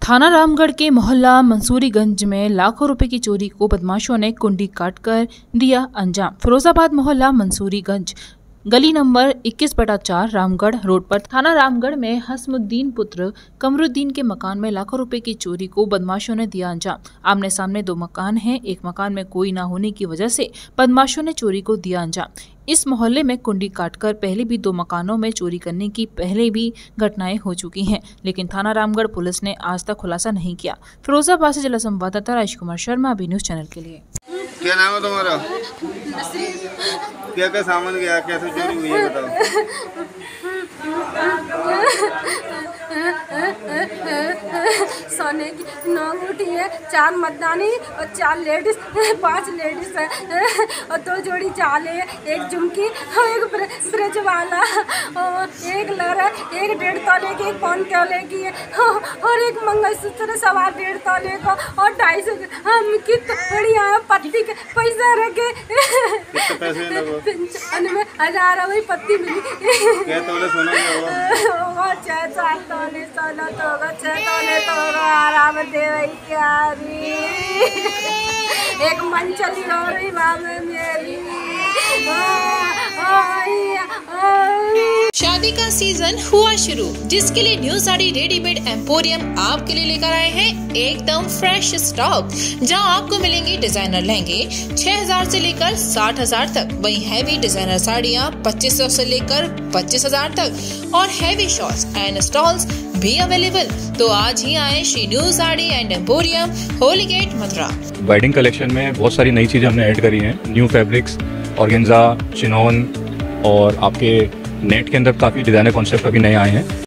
थाना रामगढ़ के मोहल्ला मंसूरीगंज में लाखों रुपए की चोरी को बदमाशों ने कुंडी काटकर दिया अंजाम। फिरोजाबाद मोहल्ला मंसूरीगंज गली नंबर 21/4 रामगढ़ रोड पर थाना रामगढ़ में हसमुद्दीन पुत्र कमरुद्दीन के मकान में लाखों रुपए की चोरी को बदमाशों ने दिया अंजाम। आमने सामने दो मकान हैं। एक मकान में कोई ना होने की वजह से बदमाशों ने चोरी को दिया अंजाम। इस मोहल्ले में कुंडी काटकर पहले भी दो मकानों में चोरी करने की पहले भी घटनाएं हो चुकी हैं, लेकिन थाना रामगढ़ पुलिस ने आज तक खुलासा नहीं किया। फिरोजाबाद से जिला संवाददाता Raj Kumar Sharma, B news channel के लिए। क्या नाम है तुम्हारा? क्या क्या सामान गया, कैसे चोरी हुई है बताओ। सोने की 9 अंगूठी है, 4 मर्दानी और 4 लेडीज, 5 लेडीज है और 2 जोड़ी चाल है, 1 झुमकी और 1 फ्रिज वाला और 1 लड़ा, 1 1.5 तोले की, 1 पौन तोले की है और 1 मंगलसूत्र 1.25 तोले का और 250 हम की बढ़िया पत्ती के पैसा रखे। में 1000 वही पत्ती मिली। क्या तोले सोना होगा 6-7 तोले सोना तो होगा, 6 तोले तो होगा आराम दे यारी। 1 मन चली हो रही माँ में मेरी। शादी का सीजन हुआ शुरू, जिसके लिए न्यू साड़ी रेडीमेड एम्पोरियम आपके लिए लेकर आए हैं एकदम फ्रेश स्टॉक, जहां आपको मिलेंगे डिजाइनर लहंगे 6000 से लेकर 60000 तक, वहीं हैवी डिजाइनर साड़ियां 2500 से लेकर 25000 तक और हैवी शॉर्ट्स एंड स्टॉल्स भी अवेलेबल। तो आज ही आए Shri new sari and emporium, Holi gate, Mathura. Wedding collection में बहुत सारी नई चीजें हमने ऐड करी हैं। न्यू फैब्रिक्स, ऑर्गेन्जा, चिनॉन और आपके नेट के अंदर काफी डिजाइनर कॉन्सेप्ट अभी नए आए हैं।